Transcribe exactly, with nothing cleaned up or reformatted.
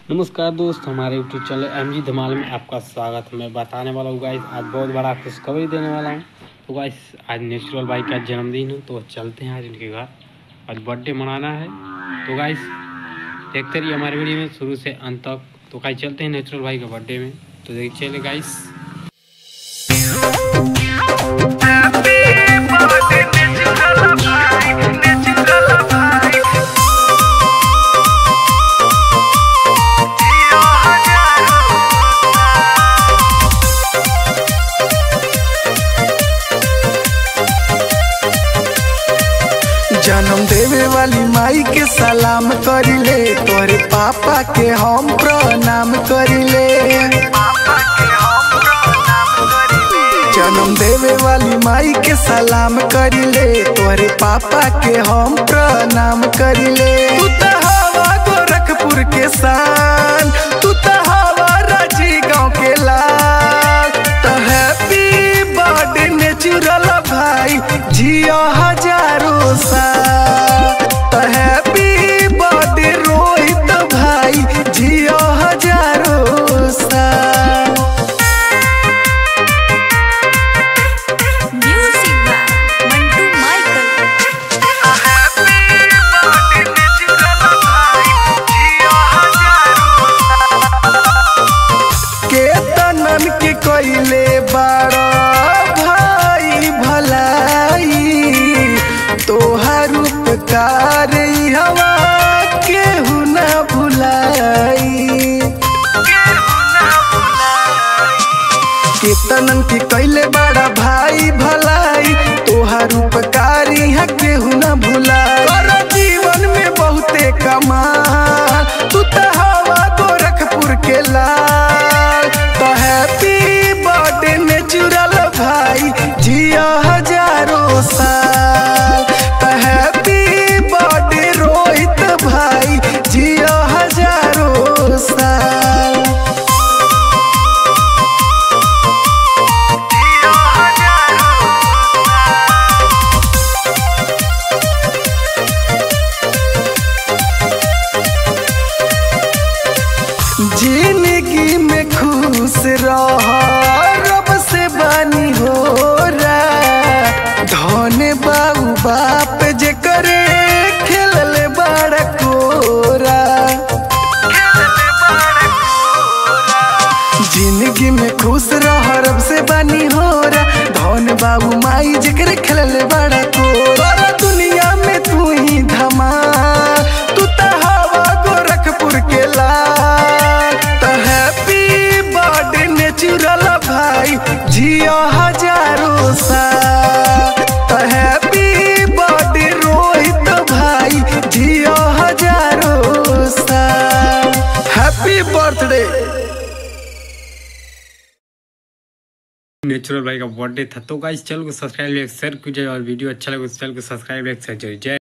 नमस्कार दोस्त, हमारे यूट्यूब चैनल एम जी धमाल में आपका स्वागत है। मैं बताने वाला हूँ गाइस, आज बहुत बड़ा खुशखबरी देने वाला हूँ। तो गाइस आज नेचुरल भाई का जन्मदिन है, तो चलते हैं आज उनके घर, आज बर्थडे मनाना है। तो गाइस देखते रहिए हमारे वीडियो में शुरू से अंत तक। तो गाइस चलते हैं नेचुरल भाई का बर्थडे में, तो देख चले गाइस। जन्म देवे वाली माई के सलाम करिले, तोरे पापा के हम प्रणाम करिले। जन्म देवे वाली माई के सलाम करिले, तोरे पापा के हम प्रणाम करिले। तू तो हवा गोरखपुर के शान, तू तो हवा राजी गाँव के लाल। तो हैप्पी बर्थडे नेचुरल भाई, जियो हजारों साल। तो हैप्पी बर्थडे रोहित भाई, जियो हजारों साल। Music by Mantu Michael. Happy birthday natural भाई, जियो हजारों साल। केतनन के कइले बाड़ा भाई भलाई, तोहार उपकार हवा केहू न भुलाई। केतनन के कइले बड़ा भाई भलाई, तोहार उपकार यहाँ केहू न भुलाई। कर जीवन में बहुते कमाल, तू तो हवा गोरखपुर के लाल। तो हैप्पी बर्थडे नेचुरल भाई, जियो हजारों साल। तो हैप्पी बर्थडे रोहित भाई, जियो हजारों साल। जियो हजारों साल। जिंदगी में खुश रह, रब से बानी हो रहा। धन बाबू बाप जे करे, खेलल बड़ा कोरा। जिंदगी में खुश रह, रब से बानी हो रहा। धन बाबू माई जे करे, खेलल बड़ा कोरा। दुनिया में तू ही धमाल, तू तो हवा गोरखपुर के लाल। तो हैप्पी बर्थडे नेचुरल भाई, जियो हजारों साल। तो हैप्पी बर्थडे रोहित भाई, जियो हजारों साल। Happy birthday. नेचुरल भाई का बर्थडे था। तो गाइस चैनल को सब्सक्राइब लाइक शेयर कीजिए, और वीडियो अच्छा लगे तो चैनल को सब्सक्राइब लाइक शेयर जय